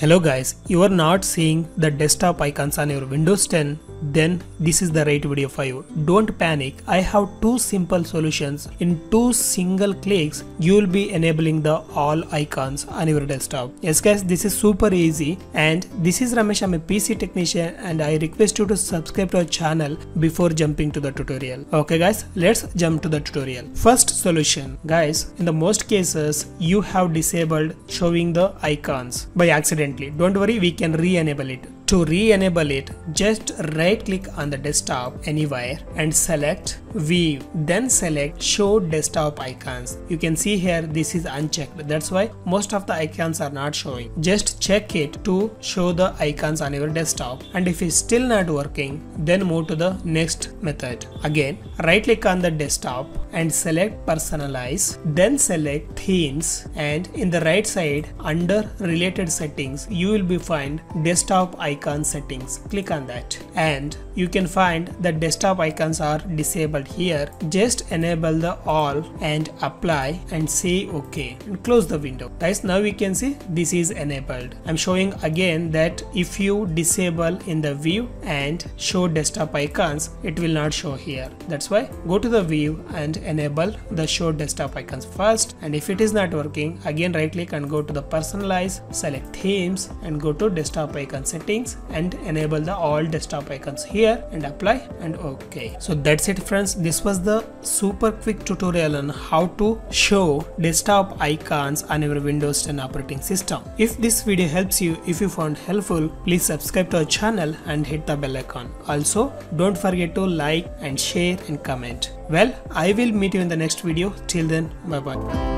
Hello guys, you are not seeing the desktop icons on your Windows 10, then this is the right video for you. Don't panic, I have two simple solutions. In two single clicks, you will be enabling the all icons on your desktop. Yes guys, this is super easy, and this is Ramesh, I'm a PC technician, and I request you to subscribe to our channel before jumping to the tutorial. Okay guys, let's jump to the tutorial. First solution, guys, in the most cases you have disabled showing the icons by accident. Don't worry, we can re-enable it. To re-enable it, just right click on the desktop anywhere and select View, then select Show Desktop Icons. You can see here this is unchecked, that's why most of the icons are not showing. Just check it to show the icons on your desktop, and if it's still not working, then move to the next method. Again, right click on the desktop and select Personalize, then select Themes, and in the right side under Related Settings you will be find Desktop Icon Settings. Click on that and you can find the desktop icons are disabled here. Just enable the all and apply and say OK and close the window. Guys, now we can see this is enabled. I'm showing again that if you disable in the view and show desktop icons, it will not show here. That's why go to the view and enable the show desktop icons first, and if it is not working, again right click and go to the personalize, select themes and go to desktop icon settings and enable the all desktop icons here and apply and OK. So that's it friends, this was the super quick tutorial on how to show desktop icons on your Windows 10 operating system. If this video helps you, if you found helpful, please subscribe to our channel and hit the bell icon. Also don't forget to like and share and comment. Well, I will meet you in the next video. Till then, bye bye.